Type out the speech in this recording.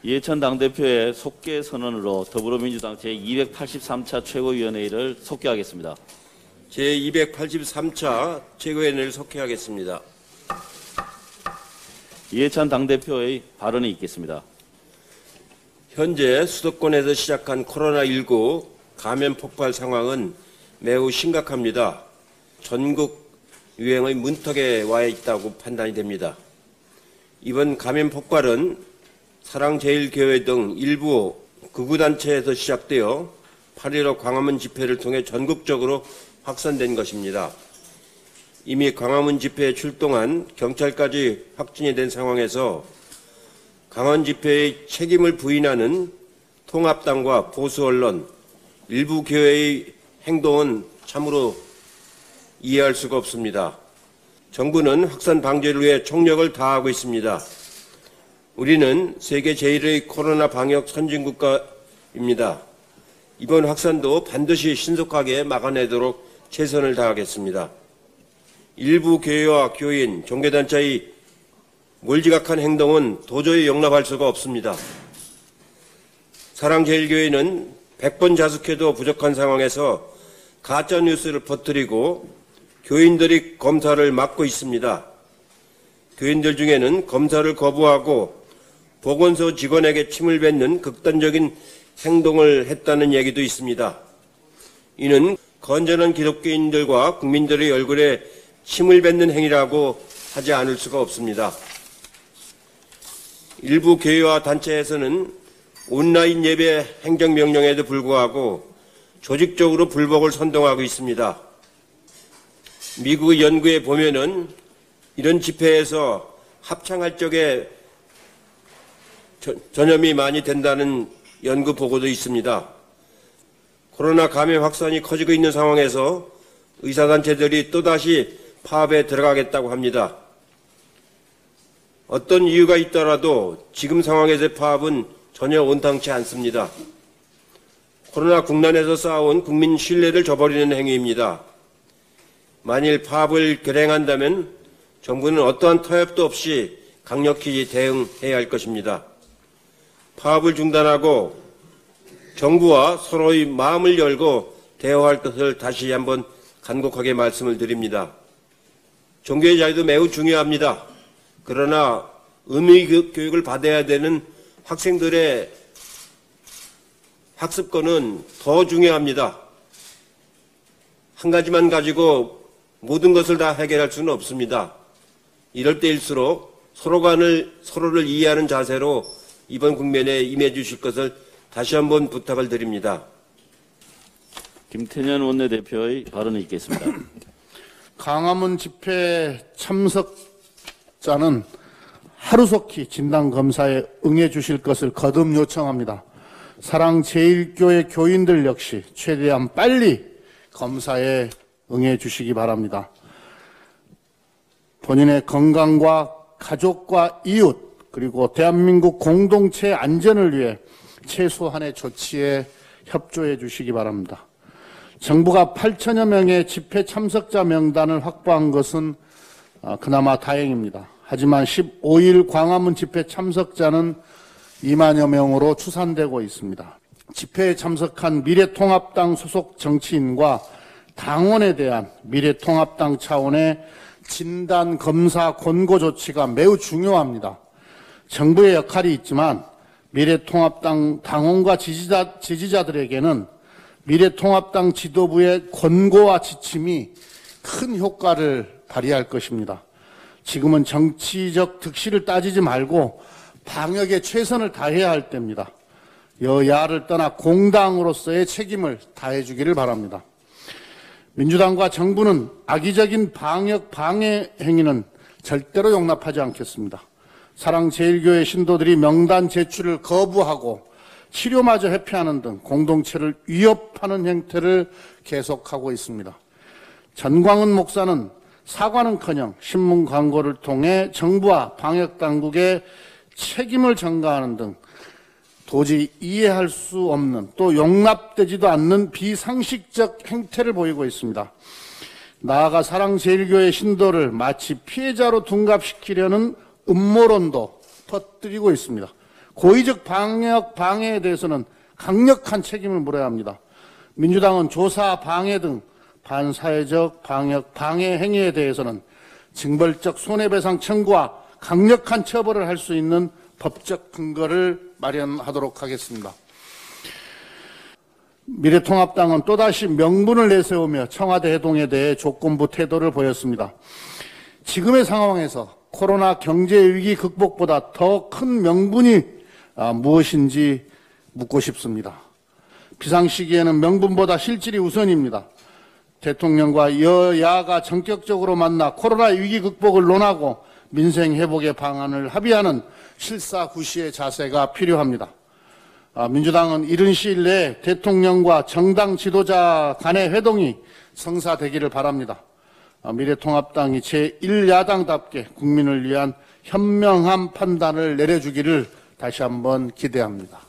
이해찬 당대표의 속개 선언으로 더불어민주당 제283차 최고위원회의를 속개하겠습니다. 제283차 최고위원회를 속개하겠습니다. 이해찬 당대표의 발언이 있겠습니다. 현재 수도권에서 시작한 코로나19 감염 폭발 상황은 매우 심각합니다. 전국 유행의 문턱에 와 있다고 판단이 됩니다. 이번 감염 폭발은 사랑제일교회 등 일부 극우단체에서 시작되어 8.15 광화문 집회를 통해 전국적으로 확산된 것입니다. 이미 광화문 집회에 출동한 경찰까지 확진이 된 상황에서 광화문 집회의 책임을 부인하는 통합당과 보수언론, 일부 교회의 행동은 참으로 이해할 수가 없습니다. 정부는 확산 방지를 위해 총력을 다하고 있습니다. 우리는 세계 제1의 코로나 방역 선진국가입니다. 이번 확산도 반드시 신속하게 막아내도록 최선을 다하겠습니다. 일부 교회와 교인, 종교단체의 몰지각한 행동은 도저히 용납할 수가 없습니다. 사랑제일교회는 100번 자숙해도 부족한 상황에서 가짜뉴스를 퍼뜨리고 교인들이 검사를 막고 있습니다. 교인들 중에는 검사를 거부하고 보건소 직원에게 침을 뱉는 극단적인 행동을 했다는 얘기도 있습니다. 이는 건전한 기독교인들과 국민들의 얼굴에 침을 뱉는 행위라고 하지 않을 수가 없습니다. 일부 교회와 단체에서는 온라인 예배 행정명령에도 불구하고 조직적으로 불복을 선동하고 있습니다. 미국의 연구에 보면은 이런 집회에서 합창할 적에 전염이 많이 된다는 연구 보고도 있습니다. 코로나 감염 확산이 커지고 있는 상황에서 의사단체들이 또다시 파업에 들어가겠다고 합니다. 어떤 이유가 있더라도 지금 상황에서의 파업은 전혀 온당치 않습니다. 코로나 국난에서 쌓아온 국민 신뢰를 저버리는 행위입니다. 만일 파업을 결행한다면 정부는 어떠한 타협도 없이 강력히 대응해야 할 것입니다. 파업을 중단하고 정부와 서로의 마음을 열고 대화할 것을 다시 한번 간곡하게 말씀을 드립니다. 종교의 자유도 매우 중요합니다. 그러나 의미 교육을 받아야 되는 학생들의 학습권은 더 중요합니다. 한 가지만 가지고 모든 것을 다 해결할 수는 없습니다. 이럴 때일수록 서로를 이해하는 자세로 이번 국면에 임해 주실 것을 다시 한번 부탁을 드립니다. 김태년 원내대표의 발언이 있겠습니다. 광화문 집회 참석자는 하루속히 진단검사에 응해 주실 것을 거듭 요청합니다. 사랑제일교회 교인들 역시 최대한 빨리 검사에 응해 주시기 바랍니다. 본인의 건강과 가족과 이웃 그리고 대한민국 공동체 안전을 위해 최소한의 조치에 협조해 주시기 바랍니다. 정부가 8천여 명의 집회 참석자 명단을 확보한 것은 그나마 다행입니다. 하지만 15일 광화문 집회 참석자는 2만여 명으로 추산되고 있습니다. 집회에 참석한 미래통합당 소속 정치인과 당원에 대한 미래통합당 차원의 진단검사 권고 조치가 매우 중요합니다. 정부의 역할이 있지만 미래통합당 당원과 지지자들에게는 미래통합당 지도부의 권고와 지침이 큰 효과를 발휘할 것입니다. 지금은 정치적 득실을 따지지 말고 방역에 최선을 다해야 할 때입니다. 여야를 떠나 공당으로서의 책임을 다해 주기를 바랍니다. 민주당과 정부는 악의적인 방역 방해 행위는 절대로 용납하지 않겠습니다. 사랑제일교회 신도들이 명단 제출을 거부하고 치료마저 회피하는 등 공동체를 위협하는 행태를 계속하고 있습니다. 전광훈 목사는 사과는커녕 신문 광고를 통해 정부와 방역당국의 책임을 전가하는 등 도저히 이해할 수 없는 또 용납되지도 않는 비상식적 행태를 보이고 있습니다. 나아가 사랑제일교회 신도를 마치 피해자로 둔갑시키려는 음모론도 퍼뜨리고 있습니다. 고의적 방역 방해에 대해서는 강력한 책임을 물어야 합니다. 민주당은 조사 방해 등 반사회적 방역 방해 행위에 대해서는 징벌적 손해배상 청구와 강력한 처벌을 할 수 있는 법적 근거를 마련하도록 하겠습니다. 미래통합당은 또다시 명분을 내세우며 청와대 해동에 대해 조건부 태도를 보였습니다. 지금의 상황에서 코로나 경제위기 극복보다 더 큰 명분이 무엇인지 묻고 싶습니다. 비상시기에는 명분보다 실질이 우선입니다. 대통령과 여야가 전격적으로 만나 코로나 위기 극복을 논하고 민생 회복의 방안을 합의하는 실사구시의 자세가 필요합니다. 민주당은 이른 시일 내에 대통령과 정당 지도자 간의 회동이 성사되기를 바랍니다. 미래통합당이 제1야당답게 국민을 위한 현명한 판단을 내려주기를 다시 한번 기대합니다.